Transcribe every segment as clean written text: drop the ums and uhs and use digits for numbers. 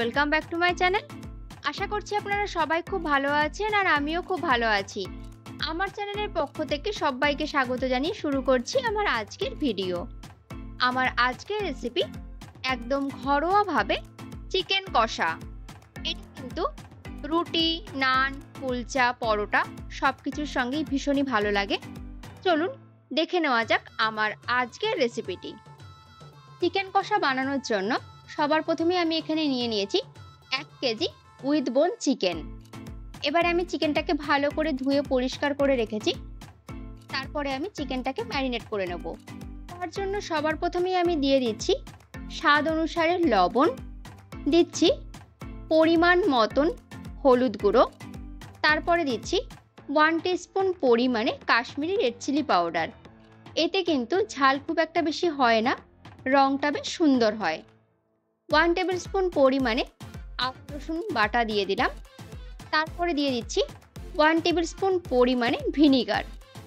Welcome back to my channel. আশা করছি আপনারা সবাই খুব ভালো আছেন আর আমিও খুব ভালো আছি। আমার চ্যানেলের পক্ষ থেকে সবাইকে স্বাগত জানিয়ে শুরু করছি আমার আজকের ভিডিও। আমার আজকের রেসিপি একদম ঘরোয়াভাবে চিকেন কষা। এটা কিন্তু রুটি, নান, কুলচা, পরোটা সব কিছুর সঙ্গেই ভীষণই ভালো লাগে। চলুন দেখে নেওয়া যাক আমার আজকের রেসিপিটি। চিকেন কষা বানানোর জন্য সবার প্রথমে আমি এখানে নিয়ে নিয়েছি 1 কেজি উইথ বোন চিকেন। এবারে আমি চিকেনটাকে ভালো করে ধুয়ে পরিষ্কার করে রেখেছি। তারপরে আমি চিকেনটাকে ম্যারিনেট করে নেব। তার জন্য সবার প্রথমেই আমি দিয়ে দিচ্ছি স্বাদ অনুসারে লবণ, দিচ্ছি পরিমাণ মতন হলুদ গুঁড়ো, তারপরে দিচ্ছি 1 টিস্পুন পরিমাণে কাশ্মীরি রেড চিলি পাউডার। এতে কিন্তু ঝাল খুব একটা বেশি হয় না, রংটা বেশ সুন্দর হয়। 1 টেবিল স্পুন পরিমাণে আদা রসুন বাটা দিয়ে দিলাম। তারপরে দিয়ে দিচ্ছি 1 টেবিল স্পুন পরিমাণে ভিনিগার।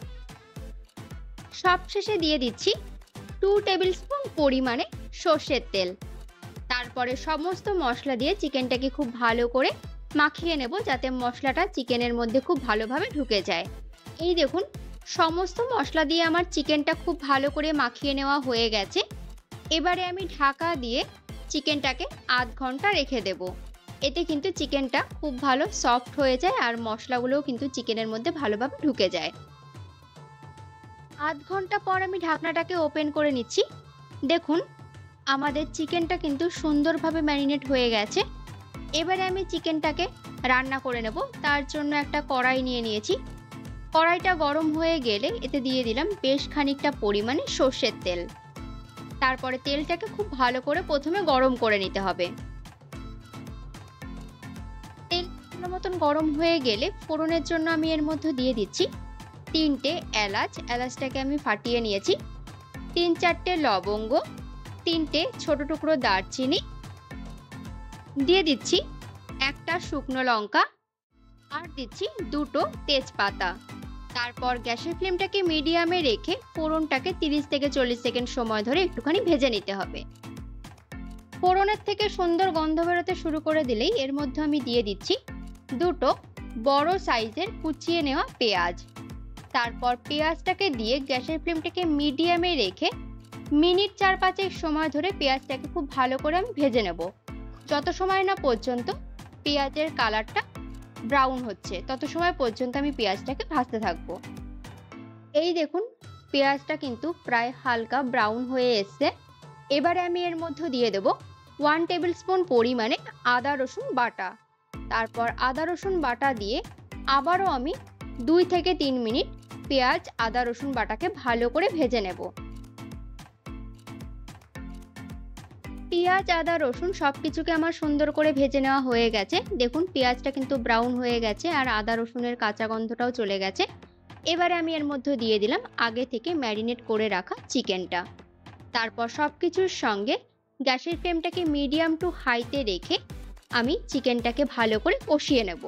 সবশেষে দিয়ে দিচ্ছি 2 টেবিল স্পুন পরিমাণে সর্ষের তেল। তারপরে সমস্ত মশলা দিয়ে চিকেনটাকে খুব ভালো করে মাখিয়ে নেব, যাতে মশলাটা চিকেনের মধ্যে খুব ভালোভাবে ঢুকে যায়। এই দেখুন, সমস্ত মশলা দিয়ে আমার চিকেনটা খুব ভালো করে মাখিয়ে নেওয়া হয়ে গেছে। এবারে আমি ঢাকা দিয়ে চিকেনটাকে আধ ঘন্টা রেখে দেব। এতে কিন্তু চিকেনটা খুব ভালো সফট হয়ে যায় আর মশলাগুলোও কিন্তু চিকেনের মধ্যে ভালোভাবে ঢুকে যায়। আধ ঘন্টা পর আমি ঢাকনাটাকে ওপেন করে নিচ্ছি। দেখুন, আমাদের চিকেনটা কিন্তু সুন্দরভাবে ম্যারিনেট হয়ে গেছে। এবারে আমি চিকেনটাকে রান্না করে নেব। তার জন্য একটা কড়াই নিয়ে নিয়েছি। কড়াইটা গরম হয়ে গেলে এতে দিয়ে দিলাম বেশ খানিকটা পরিমাণে সর্ষের তেল। তারপরে তেলটাকে খুব ভালো করে প্রথমে গরম করে নিতে হবে। তেল ভালো মতন গরম হয়ে গেলে ফোড়নের জন্য আমি এর মধ্যে দিয়ে দিচ্ছি 3টে এলাচ। এলাচটাকে আমি ফাটিয়ে নিয়েছি। 3-4টে লবঙ্গ, 3টে ছোট টুকরো দারচিনি, দিয়ে দিচ্ছি একটা শুকনো লঙ্কা আর দিচ্ছি 2টো তেজপাতা। তারপর গ্যাসের ফ্লেমটাকে মিডিয়ামে রেখে ফোড়নটাকে 30 থেকে 40 সেকেন্ড সময় ধরে একটুখানি ভেজে নিতে হবে। ফোড়নের থেকে সুন্দর গন্ধ বেরোতে শুরু করে দিলেই এর মধ্যে আমি দিয়ে দিচ্ছি 2টো বড় সাইজের কুচিয়ে নেওয়া পেঁয়াজ। তারপর পেঁয়াজটাকে দিয়ে গ্যাসের ফ্লেমটাকে মিডিয়ামে রেখে মিনিট 4-5 সময় ধরে পেঁয়াজটাকে খুব ভালো করে আমি ভেজে নেব। যত সময় না পর্যন্ত পেঁয়াজের কালারটা ব্রাউন হচ্ছে, তত সময় পর্যন্ত আমি পেঁয়াজটাকে ভাজতে থাকবো। এই দেখুন, পেঁয়াজটা কিন্তু প্রায় হালকা ব্রাউন হয়ে এসছে। এবারে আমি এর মধ্যে দিয়ে দেব 1 টেবিল স্পুন পরিমাণে আদা রসুন বাটা। তারপর আদা রসুন বাটা দিয়ে আবারও আমি 2 থেকে 3 মিনিট পেঁয়াজ আদা রসুন বাটাকে ভালো করে ভেজে নেব। পেঁয়াজ আদা রসুন সব কিছুকে আমার সুন্দর করে ভেজে নেওয়া হয়ে গেছে। দেখুন, পেঁয়াজটা কিন্তু ব্রাউন হয়ে গেছে আর আদা রসুনের কাঁচা গন্ধটাও চলে গেছে। এবারে আমি এর মধ্যে দিয়ে দিলাম আগে থেকে ম্যারিনেট করে রাখা চিকেনটা। তারপর সব কিছুর সঙ্গে গ্যাসের ফ্লেমটাকে মিডিয়াম টু হাইতে রেখে আমি চিকেনটাকে ভালো করে কষিয়ে নেব।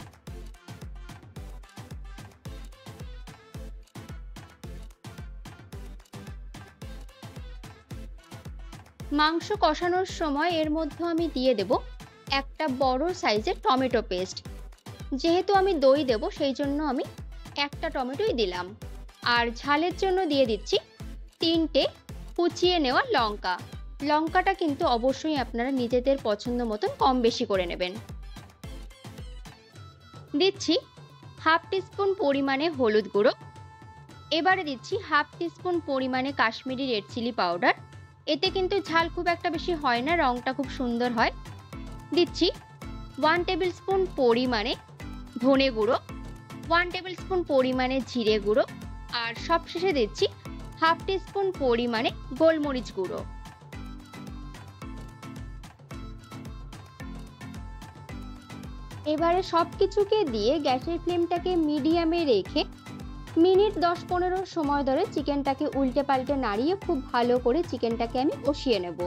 মাংস কষানোর সময় এর মধ্যে আমি দিয়ে দেব একটা বড় সাইজের টমেটো পেস্ট। যেহেতু আমি দই দেব সেই জন্য আমি একটা টমেটোই দিলাম। আর ঝালের জন্য দিয়ে দিচ্ছি 3টে কুচিয়ে নেওয়া লঙ্কা। লঙ্কাটা কিন্তু অবশ্যই আপনারা নিজেদের পছন্দ মতন কম বেশি করে নেবেন। দিচ্ছি 1/2 টিস্পুন পরিমাণে হলুদ গুঁড়ো। এবারে দিচ্ছি 1/2 টিস্পুন পরিমাণে কাশ্মীরি রেড চিলি পাউডার। এতে কিন্তু ঝাল খুব একটা বেশি হয় না, রংটা খুব সুন্দর হয়। দিচ্ছি 1 টেবিল স্পুন পরিমাণে ধনে গুঁড়ো, 1 টেবিল স্পুন পরিমাণে জিরে গুঁড়ো আর সবশেষে দিচ্ছি 1/2 টিস্পুন পরিমাণে গোলমরিচ গুঁড়ো। এবারে সব কিছুকে দিয়ে গ্যাসের ফ্লেমটাকে মিডিয়ামে রেখে মিনিট 10-15 সময় ধরে চিকেনটাকে উল্টে পাল্টে নাড়িয়ে খুব ভালো করে চিকেনটাকে আমি কষিয়ে নেব।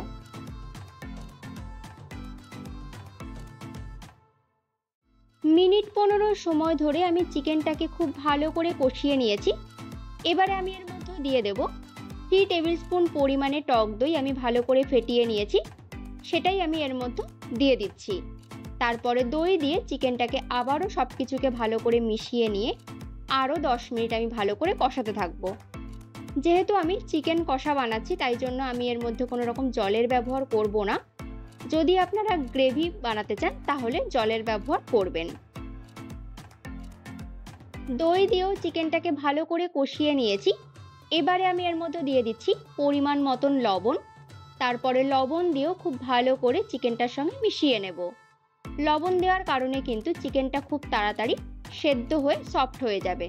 মিনিট 15 সময় ধরে আমি চিকেনটাকে খুব ভালো করে কষিয়ে নিয়েছি। এবারে আমি এর মধ্যে দিয়ে দেব 3 টেবিল স্পুন পরিমাণে টক দই আমি ভালো করে ফেটিয়ে নিয়েছি। সেটাই আমি এর মধ্যে দিয়ে দিচ্ছি। তারপরে দই দিয়ে চিকেনটাকে আবারও সব কিছুকে ভালো করে মিশিয়ে নিয়ে আরও 10 মিনিট আমি ভালো করে কষাতে থাকবো। যেহেতু আমি চিকেন কষা বানাচ্ছি তাই জন্য আমি এর মধ্যে কোনো রকম জলের ব্যবহার করব না। যদি আপনারা গ্রেভি বানাতে চান তাহলে জলের ব্যবহার করবেন। দই দিয়েও চিকেনটাকে ভালো করে কষিয়ে নিয়েছি। এবারে আমি এর মধ্যে দিয়ে দিচ্ছি পরিমাণ মতন লবণ। তারপরে লবণ দিয়েও খুব ভালো করে চিকেনটার সঙ্গে মিশিয়ে নেব। লবণ দেওয়ার কারণে কিন্তু চিকেনটা খুব তাড়াতাড়ি সেদ্ধ হয়ে সফট হয়ে যাবে।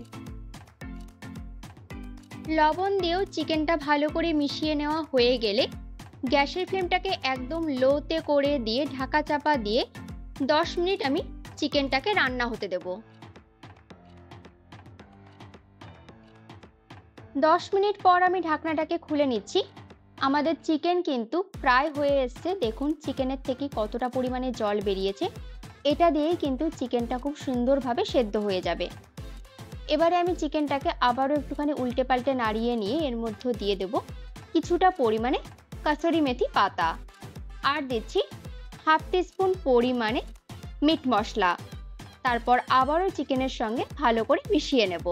লবণ দিয়েও চিকেনটা ভালো করে মিশিয়ে নেওয়া হয়ে গেলে গ্যাসের ফ্লেমটাকে একদম লোতে করে দিয়ে ঢাকা চাপা দিয়ে 10 মিনিট আমি চিকেনটাকে রান্না হতে দেব। 10 মিনিট পর আমি ঢাকনাটাকে খুলে নিচ্ছি। আমাদের চিকেন কিন্তু প্রায় হয়ে এসছে। দেখুন চিকেনের থেকে কতটা পরিমাণে জল বেরিয়েছে। এটা দিয়েই কিন্তু চিকেনটা খুব সুন্দরভাবে সেদ্ধ হয়ে যাবে। এবারে আমি চিকেনটাকে আবারও একটুখানি উল্টে পাল্টে নাড়িয়ে নিয়ে এর মধ্যে দিয়ে দেব কিছুটা পরিমাণে কাসুরি মেথি পাতা, আর দিচ্ছি হাফ টিস্পুন পরিমাণে মিট মশলা। তারপর আবারও চিকেনের সঙ্গে ভালো করে মিশিয়ে নেব।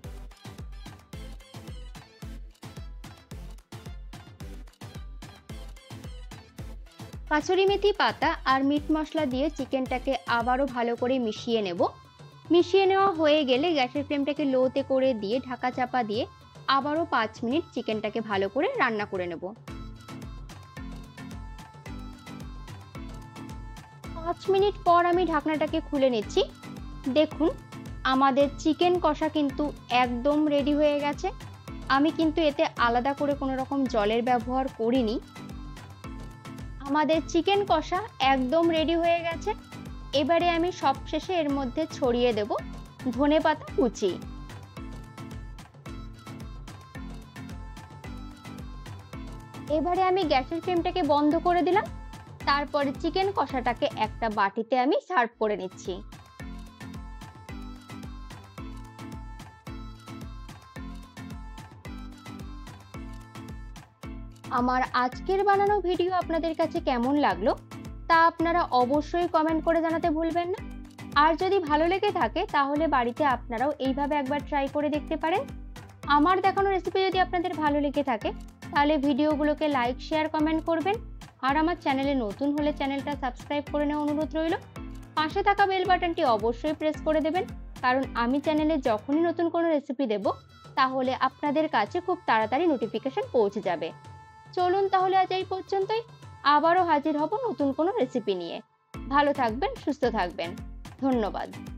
কাসুরি মেথি পাতা আর মিট মশলা দিয়ে চিকেনটাকে আবারও ভালো করে মিশিয়ে নেব। মিশিয়ে নেওয়া হয়ে গেলে গ্যাসের ফ্লেমটাকে লোতে করে দিয়ে ঢাকা চাপা দিয়ে আবারও 5 মিনিট চিকেনটাকে ভালো করে রান্না করে নেব। 5 মিনিট পর আমি ঢাকনাটাকে খুলে নিচ্ছি। দেখুন আমাদের চিকেন কষা কিন্তু একদম রেডি হয়ে গেছে। আমি কিন্তু এতে আলাদা করে কোনো রকম জলের ব্যবহার করিনি। আমাদের চিকেন কষা একদম রেডি হয়ে গেছে। এবারে আমি সবশেষে এর মধ্যে ছড়িয়ে দেব ধনেপাতা কুচি। এবারে আমি গ্যাসের ফ্লেমটাকে বন্ধ করে দিলাম। তারপরে চিকেন কষাটাকে একটা বাটিতে আমি সার্ভ করে নিচ্ছি। আমার আজকের বানানো ভিডিও আপনাদের কাছে কেমন লাগলো তা আপনারা অবশ্যই কমেন্ট করে জানাতে ভুলবেন না। আর যদি ভালো লেগে থাকে তাহলে বাড়িতে আপনারাও এইভাবে একবার ট্রাই করে দেখতে পারেন। আমার দেখানো রেসিপি যদি আপনাদের ভালো লেগে থাকে তাহলে ভিডিওগুলোকে লাইক, শেয়ার, কমেন্ট করবেন। আর আমার চ্যানেলে নতুন হলে চ্যানেলটা সাবস্ক্রাইব করে নেওয়ার অনুরোধ রইল। পাশে থাকা বেল বাটনটি অবশ্যই প্রেস করে দেবেন, কারণ আমি চ্যানেলে যখনই নতুন কোনো রেসিপি দেব তাহলে আপনাদের কাছে খুব তাড়াতাড়ি নোটিফিকেশন পৌঁছে যাবে। চলুন তাহলে আজ এই পর্যন্তই। আবারও হাজির হব নতুন কোনো রেসিপি নিয়ে। ভালো থাকবেন, সুস্থ থাকবেন। ধন্যবাদ।